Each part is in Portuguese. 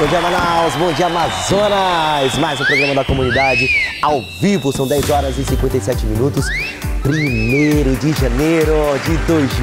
Bom dia, Manaus, bom dia, Amazonas. Mais um programa da comunidade ao vivo, são 10 horas e 57 minutos. 1º de janeiro de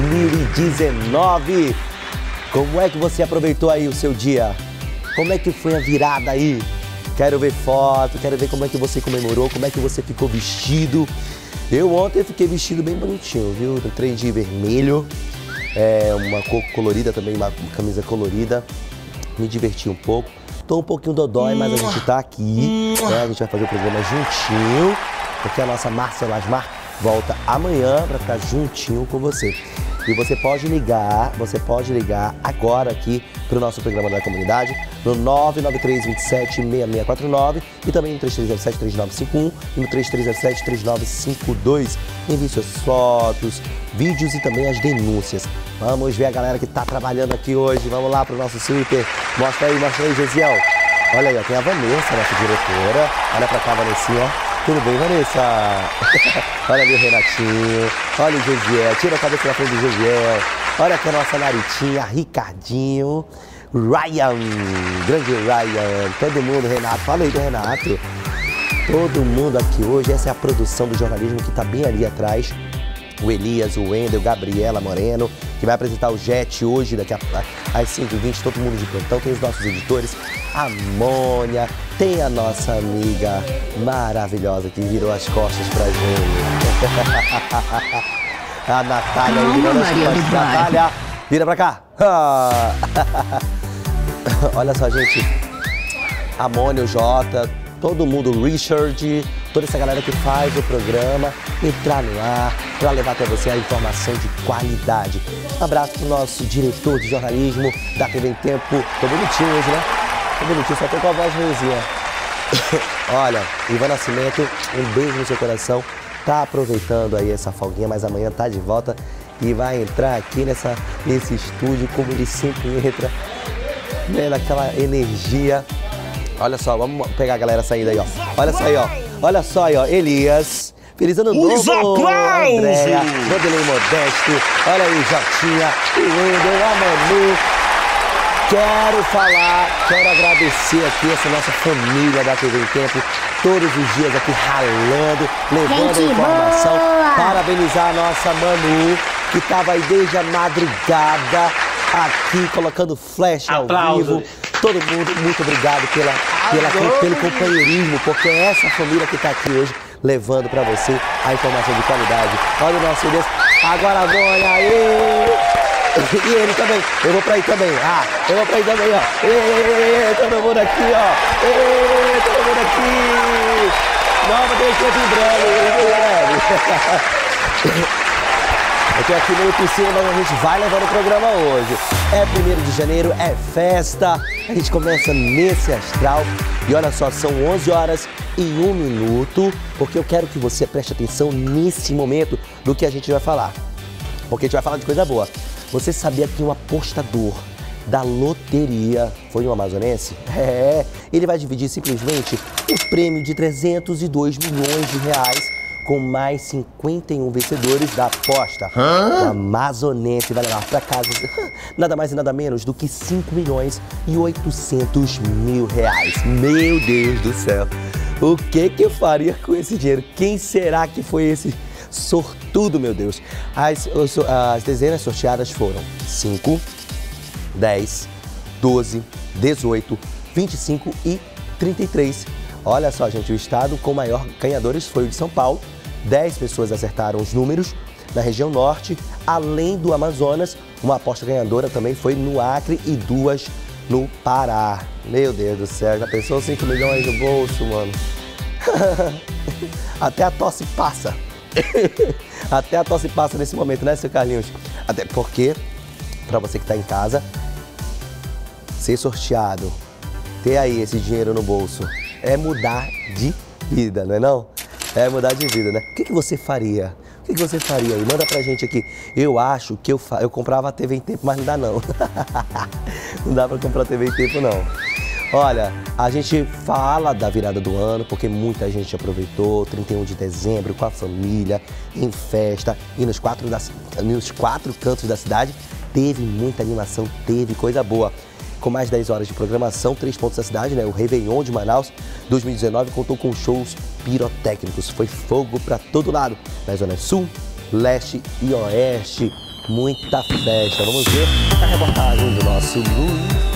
2019. Como é que você aproveitou aí o seu dia? Como é que foi a virada aí? Quero ver foto, quero ver como é que você comemorou, como é que você ficou vestido. Eu ontem fiquei vestido bem bonitinho, viu? Entrei de vermelho, uma cor colorida também, uma camisa colorida. Me diverti um pouco. Tô um pouquinho dodói, mas a gente tá aqui, né? A gente vai fazer o programa juntinho, porque a nossa Márcia Lasmar volta amanhã para ficar juntinho com você. E você pode ligar agora aqui pro nosso programa da comunidade no 993276649 e também no 3307-3951 e no 3307-3952. Envie suas fotos, vídeos e também as denúncias. Vamos ver a galera que tá trabalhando aqui hoje. Vamos lá pro nosso Twitter. Mostra aí, Gesiel. Olha aí, ó, tem a Vanessa, nossa diretora. Olha pra cá, Vanessinha. Tudo bem, Vanessa? Olha ali o Renatinho, olha o Gesiel, tira a cabeça da frente do Gesiel. Olha aqui a nossa Naritinha, Ricardinho, Ryan, grande Ryan, todo mundo, Renato, fala aí do Renato. Todo mundo aqui hoje, essa é a produção do jornalismo que tá bem ali atrás. O Elias, o Wendel, Gabriela Moreno, que vai apresentar o JET hoje, daqui às 5h20, todo mundo de plantão. Tem os nossos editores, a Mônia, tem a nossa amiga maravilhosa que virou as costas pra gente. A Natália aí virou as costas. Natália, vira pra cá. Olha só, gente, a Mônia, o Jota, todo mundo, o Richard, toda essa galera que faz o programa entrar no ar para levar até você a informação de qualidade. Um abraço pro nosso diretor de jornalismo da TV em Tempo. Tô bonitinho hoje, né? Tô bonitinho, só tô com a voz ruimzinha. Olha, Ivan Nascimento, um beijo no seu coração. Tá aproveitando aí essa folguinha, mas amanhã tá de volta e vai entrar aqui nesse estúdio como ele sempre entra, né, naquela energia. Olha só, vamos pegar a galera saindo aí, ó. Olha só aí, ó. Olha só aí, ó. Elias. Feliz ano novo, Andréia, Vanderlei Modesto. Olha aí, Jotinha, o Wendel, a Manu. Quero agradecer aqui essa nossa família da TV em Tempo. Todos os dias aqui ralando, levando a informação. Boa. Parabenizar a nossa Manu, que tava aí desde a madrugada aqui, colocando flash ao vivo. Todo mundo, muito obrigado pelo companheirismo, porque é essa família que está aqui hoje levando para você a informação de qualidade. Olha o nosso Deus, agora a Mônia aí! E ele também, eu vou para aí também, eu vou para aí também, ó. Todo mundo aqui, ó. Todo mundo aqui! Nova TV vibrando. Eu tô aqui meio por cima, mas a gente vai levando o programa hoje. É 1º de janeiro, é festa. A gente começa nesse astral. E olha só, são 11 horas e 1 minuto, porque eu quero que você preste atenção nesse momento do que a gente vai falar. Porque a gente vai falar de coisa boa. Você sabia que um apostador da loteria foi um amazonense? Ele vai dividir simplesmente o prêmio de 302 milhões de reais com mais 51 vencedores da aposta. O amazonense vai levar para casa nada mais e nada menos do que 5 milhões e 800 mil reais. Meu Deus do céu! O que eu faria com esse dinheiro? Quem será que foi esse sortudo, meu Deus? As dezenas sorteadas foram 5, 10, 12, 18, 25 e 33. Olha só, gente, o estado com maior ganhadores foi o de São Paulo. 10 pessoas acertaram os números na região norte, além do Amazonas. Uma aposta ganhadora também foi no Acre e 2 no Pará. Meu Deus do céu, já pensou 5 milhões no bolso, mano? Até a tosse passa. Até a tosse passa nesse momento, né, seu Carlinhos? Até porque, para você que tá em casa, ser sorteado, ter aí esse dinheiro no bolso, é mudar de vida, não é não? É mudar de vida, né? O que você faria? O que você faria aí? Manda pra gente aqui. Eu acho que eu comprava a TV em Tempo, mas não dá não. Não dá pra comprar TV em Tempo, não. Olha, a gente fala da virada do ano, porque muita gente aproveitou, 31 de dezembro, com a família, em festa, e nos quatro cantos da cidade, teve muita animação, teve coisa boa. com mais de 10 horas de programação, 3 pontos da cidade, né? O Réveillon de Manaus 2019 contou com shows pirotécnicos. Foi fogo para todo lado, na Zona Sul, Leste e Oeste. Muita festa. Vamos ver a reportagem do nosso Luiz.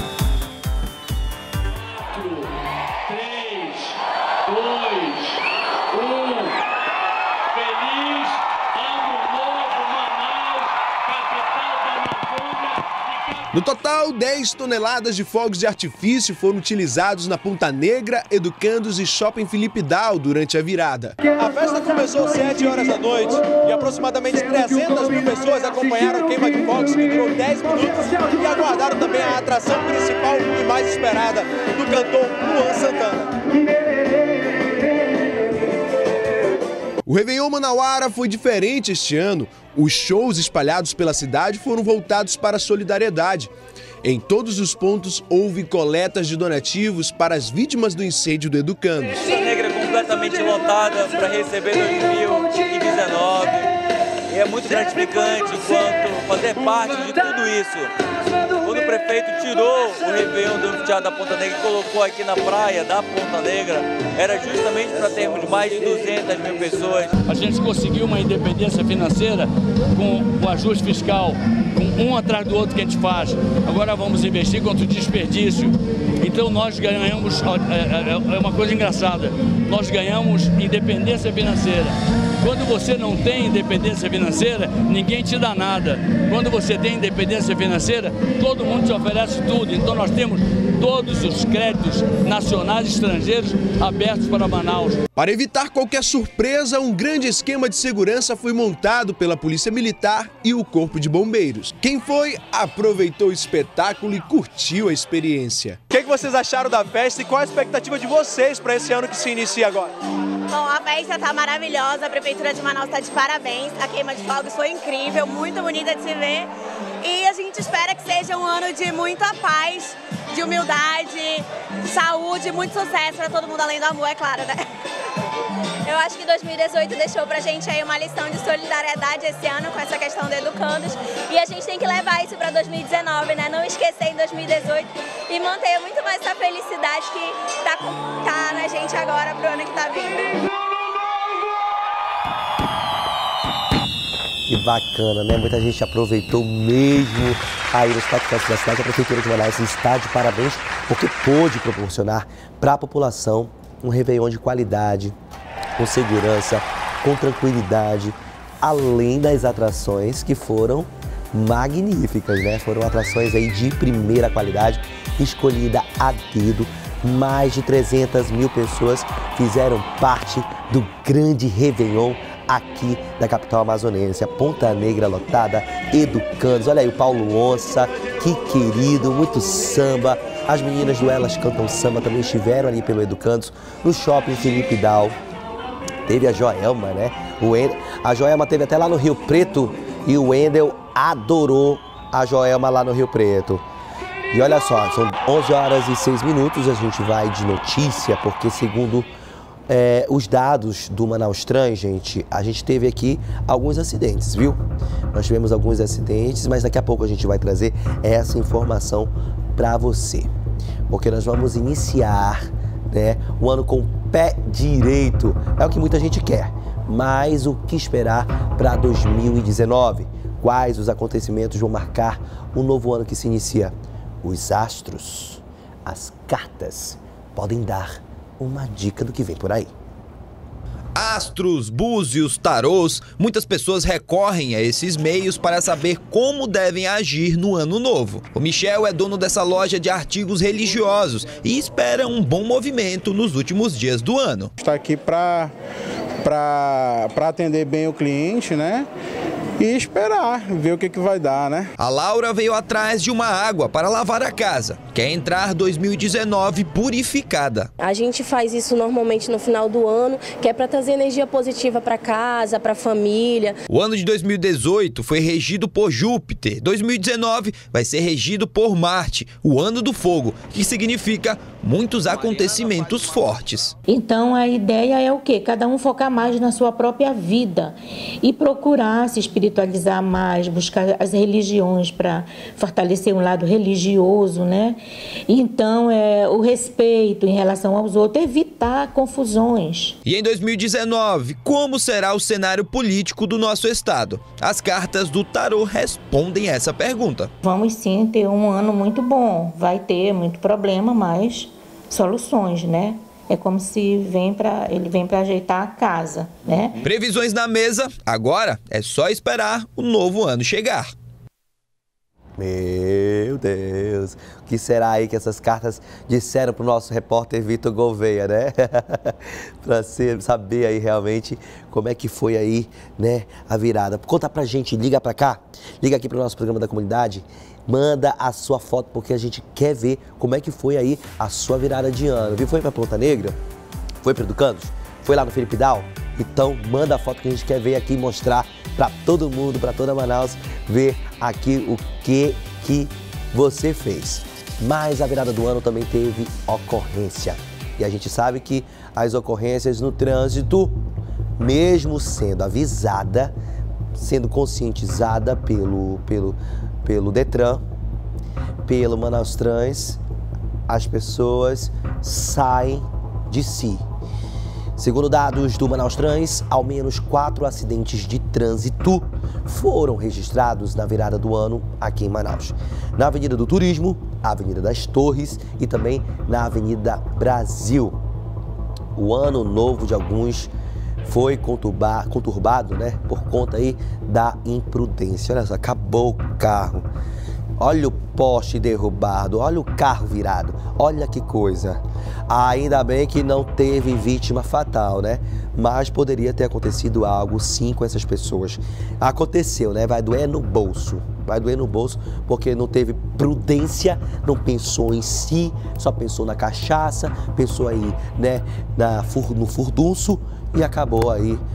3, 2, 1. Feliz Ano Novo, Manaus, capital da Amazônia. No total, 10 toneladas de fogos de artifício foram utilizados na Ponta Negra, Educandos e Shopping Felipe Dal durante a virada. A festa começou às 7 horas da noite e aproximadamente 300 mil pessoas acompanharam a queima de fogos que durou 10 minutos e aguardaram também a atração principal e mais esperada do cantor Luan Santana. O Réveillon Manauara foi diferente este ano. Os shows espalhados pela cidade foram voltados para a solidariedade. Em todos os pontos houve coletas de donativos para as vítimas do incêndio do Educandos. Ponta Negra completamente lotada para receber 2019. E é muito gratificante enquanto fazer parte de tudo isso. Quando o prefeito tirou o Réveillon do Anfiteatro da Ponta Negra e colocou aqui na praia da Ponta Negra, era justamente para termos mais de 200 mil pessoas. A gente conseguiu uma independência financeira com o ajuste fiscal, com um atrás do outro que a gente faz. Agora vamos investir contra o desperdício. Então nós ganhamos, é uma coisa engraçada, nós ganhamos independência financeira. Quando você não tem independência financeira, ninguém te dá nada. Quando você tem independência financeira, todo mundo te oferece tudo. Então nós temos todos os créditos nacionais e estrangeiros abertos para Manaus. Para evitar qualquer surpresa, um grande esquema de segurança foi montado pela Polícia Militar e o Corpo de Bombeiros. Quem foi, aproveitou o espetáculo e curtiu a experiência. O que vocês acharam da festa e qual a expectativa de vocês para esse ano que se inicia agora? Bom, a festa está maravilhosa, a Prefeitura de Manaus está de parabéns, a queima de fogos foi incrível, muito bonita de se ver e a gente espera que seja um ano de muita paz, de humildade, saúde, muito sucesso para todo mundo, além do amor, é claro, né? Eu acho que 2018 deixou pra gente aí uma lição de solidariedade esse ano com essa questão do Educandos e a gente tem que levar isso para 2019, né? Não esquecer em 2018 e manter muito mais essa felicidade que tá na gente agora pro ano que tá vindo. Que bacana, né? Muita gente aproveitou mesmo aí no Espaço da cidade. A Prefeitura de Manaus está de parabéns porque pôde proporcionar para a população um Réveillon de qualidade, com segurança, com tranquilidade, além das atrações que foram magníficas, né? Foram atrações aí de primeira qualidade, escolhida a dedo. Mais de 300 mil pessoas fizeram parte do grande Réveillon aqui da capital amazonense. A Ponta Negra lotada, Educandos. Olha aí o Paulo Onça, que querido, muito samba. As meninas do Elas Cantam Samba também estiveram ali pelo Educandos, no Shopping Felipe Dal. Teve a Joelma, né? A Joelma teve até lá no Rio Preto e o Wendel adorou a Joelma lá no Rio Preto. E olha só, são 11 horas e 6 minutos, a gente vai de notícia, porque segundo os dados do Manaus Trans, gente, a gente teve aqui alguns acidentes, viu? Nós tivemos alguns acidentes, mas daqui a pouco a gente vai trazer essa informação para você. Porque nós vamos iniciar, né, o ano com o pé direito. É o que muita gente quer. Mas o que esperar para 2019? Quais os acontecimentos vão marcar o novo ano que se inicia? Os astros, as cartas, podem dar uma dica do que vem por aí. Astros, búzios, tarôs, muitas pessoas recorrem a esses meios para saber como devem agir no ano novo. O Michel é dono dessa loja de artigos religiosos e espera um bom movimento nos últimos dias do ano. Está aqui para atender bem o cliente, né? E esperar, ver o que vai dar, né? A Laura veio atrás de uma água para lavar a casa. Quer entrar 2019 purificada. A gente faz isso normalmente no final do ano, que é para trazer energia positiva para casa, para a família. O ano de 2018 foi regido por Júpiter. 2019 vai ser regido por Marte, o ano do fogo, que significa muitos acontecimentos fortes. Então a ideia é o quê? Cada um focar mais na sua própria vida e procurar se espiritualizar, espiritualizar mais, buscar as religiões para fortalecer um lado religioso, né? Então, o respeito em relação aos outros, evitar confusões. E em 2019, como será o cenário político do nosso estado? As cartas do tarô respondem essa pergunta. Vamos sim ter um ano muito bom, vai ter muito problema, mas soluções, né? É como se ele vem para ajeitar a casa, né? Previsões na mesa, agora é só esperar o novo ano chegar. Meu Deus, o que será aí que essas cartas disseram para o nosso repórter Vitor Gouveia, né? Para saber aí realmente como é que foi aí, né, a virada. Conta pra gente, liga pra cá, liga aqui pro nosso programa da comunidade, manda a sua foto, porque a gente quer ver como é que foi aí a sua virada de ano, viu? Foi pra Ponta Negra? Foi para Educandos? Foi lá no Felipe Dal? Então manda a foto que a gente quer ver aqui e mostrar para todo mundo, para toda Manaus, ver aqui o que você fez. Mas a virada do ano também teve ocorrência. E a gente sabe que as ocorrências no trânsito, mesmo sendo avisada, sendo conscientizada pelo Detran, pelo Manaus Trans, as pessoas saem de si. Segundo dados do Manaus Trans, ao menos 4 acidentes de trânsito foram registrados na virada do ano aqui em Manaus. Na Avenida do Turismo, Avenida das Torres e também na Avenida Brasil. O ano novo de alguns foi conturbado, né, por conta aí da imprudência. Olha só, acabou o carro. Olha o poste derrubado, olha o carro virado, olha que coisa. Ainda bem que não teve vítima fatal, né? Mas poderia ter acontecido algo sim com essas pessoas. Aconteceu, né? Vai doer no bolso. Vai doer no bolso porque não teve prudência, não pensou em si, só pensou na cachaça, pensou aí, né, no furdunço e acabou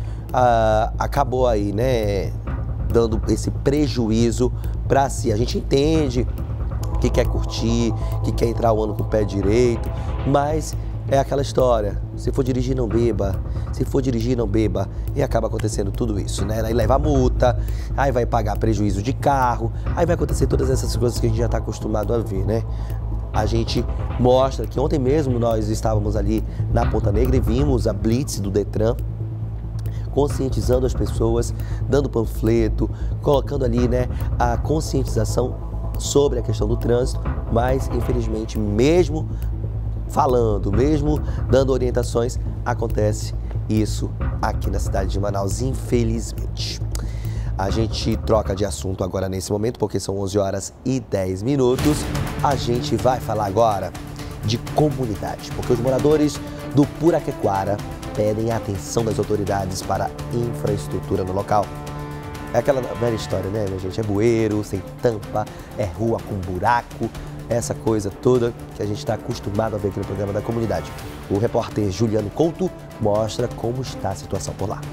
aí, né, dando esse prejuízo para si. A gente entende que quer curtir, que quer entrar o ano com o pé direito, mas é aquela história, se for dirigir não beba, se for dirigir não beba, e acaba acontecendo tudo isso, né? Aí leva multa, aí vai pagar prejuízo de carro, aí vai acontecer todas essas coisas que a gente já está acostumado a ver, né? A gente mostra que ontem mesmo nós estávamos ali na Ponta Negra e vimos a blitz do Detran, conscientizando as pessoas, dando panfleto, colocando ali, né, a conscientização sobre a questão do trânsito, mas infelizmente mesmo falando, mesmo dando orientações, acontece isso aqui na cidade de Manaus, infelizmente. A gente troca de assunto agora nesse momento, porque são 11h10. A gente vai falar agora de comunidade, porque os moradores do Puraquequara pedem a atenção das autoridades para a infraestrutura no local. É aquela velha história, né, minha gente? É bueiro, sem tampa, é rua com buraco, essa coisa toda que a gente está acostumado a ver aqui no programa da comunidade. O repórter Juliano Couto mostra como está a situação por lá.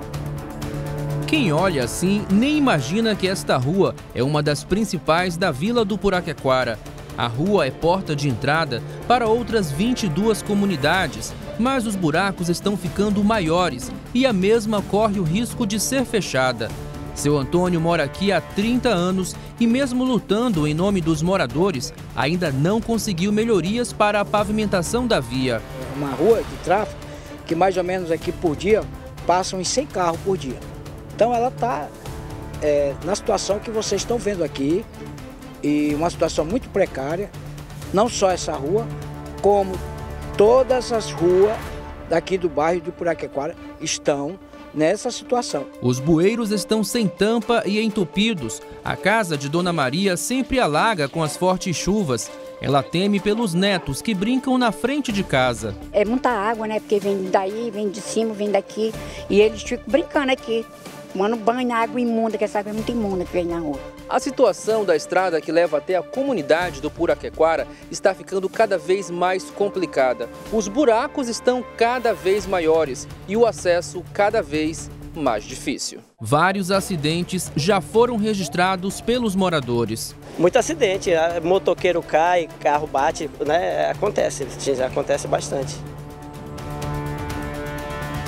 Quem olha assim nem imagina que esta rua é uma das principais da Vila do Puraquequara. A rua é porta de entrada para outras 22 comunidades, mas os buracos estão ficando maiores e a mesma corre o risco de ser fechada. Seu Antônio mora aqui há 30 anos e mesmo lutando em nome dos moradores, ainda não conseguiu melhorias para a pavimentação da via. Uma rua de tráfego que mais ou menos aqui por dia passam uns 100 carros por dia. Então ela está na situação que vocês estão vendo aqui, e uma situação muito precária, não só essa rua, como todas as ruas daqui do bairro de Puraquequara estão nessa situação. Os bueiros estão sem tampa e entupidos. A casa de Dona Maria sempre alaga com as fortes chuvas. Ela teme pelos netos que brincam na frente de casa. É muita água, né? Porque vem daí, vem de cima, vem daqui. E eles ficam brincando aqui, tomando banho na água imunda, que essa água é muito imunda que vem na rua. A situação da estrada que leva até a comunidade do Puraquequara está ficando cada vez mais complicada. Os buracos estão cada vez maiores e o acesso cada vez mais difícil. Vários acidentes já foram registrados pelos moradores. Muito acidente, motoqueiro cai, carro bate, né? Acontece bastante.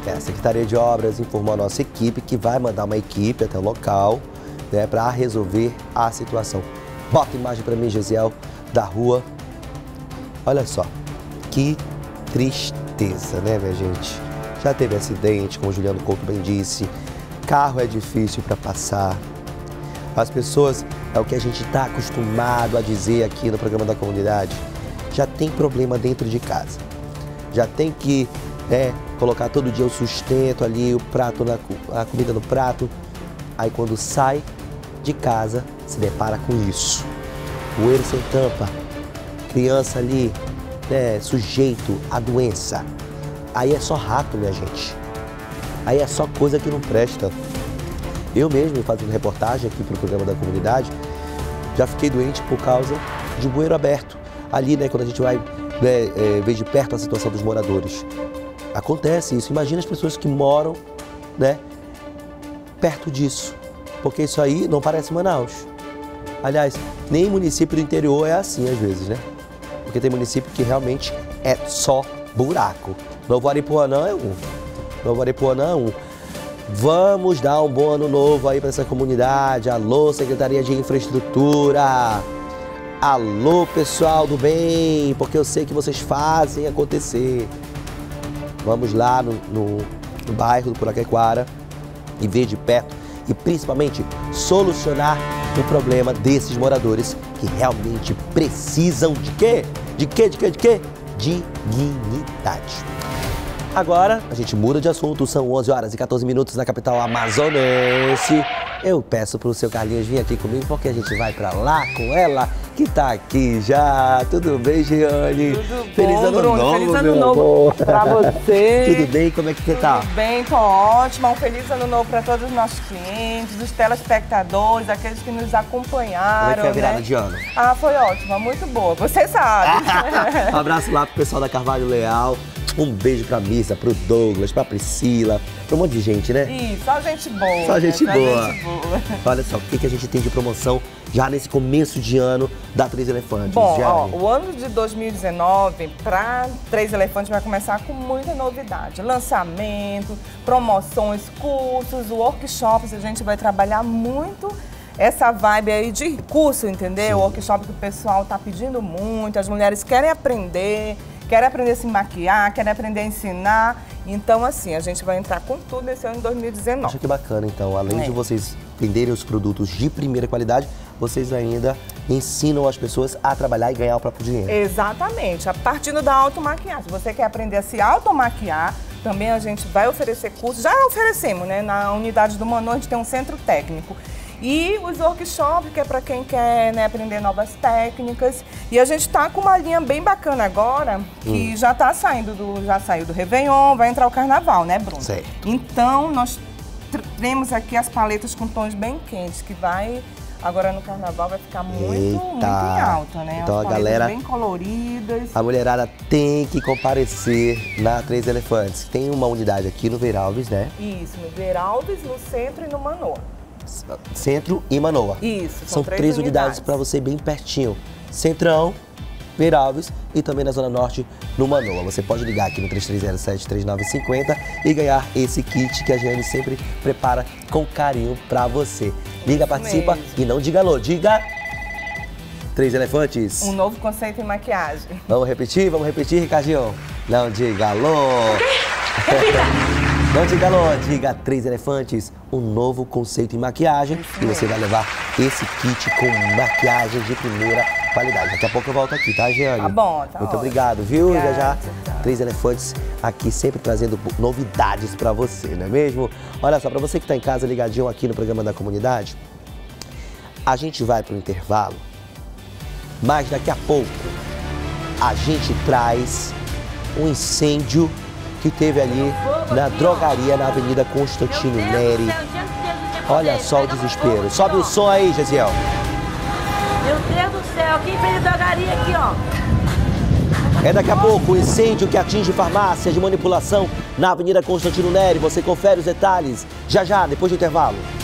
A Secretaria de Obras informou a nossa equipe que vai mandar uma equipe até o local, né, para resolver a situação. Bota a imagem para mim, Gesiel, da rua. Olha só, que tristeza, né, minha gente? Já teve acidente, como o Juliano Couto bem disse, carro é difícil para passar. As pessoas, é o que a gente está acostumado a dizer aqui no programa da comunidade, já tem problema dentro de casa. Já tem que colocar todo dia o sustento ali, o prato, a comida no prato. Aí quando sai de casa, se depara com isso. Bueiro sem tampa, criança ali, sujeito à doença. Aí é só rato, minha gente. Aí é só coisa que não presta. Eu mesmo, fazendo reportagem aqui para o programa da comunidade, já fiquei doente por causa de bueiro aberto. Ali, né, quando a gente vai ver de perto a situação dos moradores. Acontece isso. Imagina as pessoas que moram, né, perto disso. Porque isso aí não parece Manaus. Aliás, nem município do interior é assim às vezes, né? Porque tem município que realmente é só buraco. Novo Aripuanã é um. Novo Aripuanã é um. Vamos dar um bom ano novo aí para essa comunidade. Alô, Secretaria de Infraestrutura. Alô, pessoal do bem, porque eu sei que vocês fazem acontecer. Vamos lá no bairro do Puraquequara e ver de perto e principalmente solucionar o problema desses moradores que realmente precisam de quê? De quê? Dignidade. Agora, a gente muda de assunto, são 11 horas e 14 minutos na capital amazonense. Eu peço pro seu Carlinhos vir aqui comigo, porque a gente vai pra lá com ela, que tá aqui já. Tudo bem, Giane? Tudo Feliz bom, ano Bruno. novo, Feliz ano meu novo amor. pra você. Tudo bem? Como é que você tá? Tudo bem, tô ótima. Um feliz ano novo pra todos os nossos clientes, os telespectadores, aqueles que nos acompanharam. Como é que foi a virada né? de ano? Ah, foi ótima, muito boa. Você sabe. Um abraço lá pro pessoal da Carvalho Leal. Um beijo pra Missa, pro Douglas, pra Priscila, pra um monte de gente, né? Isso, só gente boa. Só gente né? boa. Gente boa. Olha só, o que a gente tem de promoção já nesse começo de ano da Três Elefantes? Bom, Giane? o ano de 2019 para Três Elefantes vai começar com muita novidade. Lançamento, promoções, cursos, workshops. A gente vai trabalhar muito essa vibe aí de curso, entendeu? Workshop que o pessoal tá pedindo muito, as mulheres querem aprender a se maquiar, querem aprender a ensinar. Então, assim, a gente vai entrar com tudo nesse ano de 2019. Acho que bacana, então. Além de vocês venderem os produtos de primeira qualidade, vocês ainda ensinam as pessoas a trabalhar e ganhar o próprio dinheiro. Exatamente. A partir da automaquiagem. Se você quer aprender a se automaquiar, também a gente vai oferecer cursos. Já oferecemos, né? Na unidade do Manu, a gente tem um centro técnico. E os workshops, que é para quem quer, né, aprender novas técnicas. E a gente está com uma linha bem bacana agora, que já saiu do Réveillon, vai entrar o Carnaval, né, Bruno? Certo. Então, nós temos aqui as paletas com tons bem quentes, que vai, agora no Carnaval, vai ficar muito em alta, né? Então, as a galera bem coloridas. A mulherada tem que comparecer na Três Elefantes. Tem uma unidade aqui no Veralves, né? Isso, no Veralves, no Centro e no Manoa. Centro e Manoa. Isso, são três unidades para você bem pertinho. Centrão, Veralves e também na Zona Norte, no Manoa. Você pode ligar aqui no 3307-3950 e ganhar esse kit que a Giane sempre prepara com carinho para você. Liga, participa e não diga alô, diga... Três Elefantes. Um novo conceito em maquiagem. Vamos repetir, Ricardinho? Não diga alô. Não diga alô, diga Três Elefantes, um novo conceito em maquiagem. E você vai levar esse kit com maquiagem de primeira qualidade. Daqui a pouco eu volto aqui, tá, Giane? Tá bom, tá Muito ótimo. obrigado, viu? Obrigada, Já. Três Elefantes aqui sempre trazendo novidades pra você, não é mesmo? Olha só, pra você que tá em casa ligadinho aqui no programa da comunidade, a gente vai pro intervalo, mas daqui a pouco a gente traz um incêndio que teve ali na drogaria na Avenida Constantino Neri. Olha só o desespero. Sobe o som aí, Gesiel. Meu Deus do céu, quem fez a drogaria aqui, ó? É daqui a pouco o incêndio que atinge farmácias de manipulação na Avenida Constantino Neri. Você confere os detalhes já já, depois do intervalo.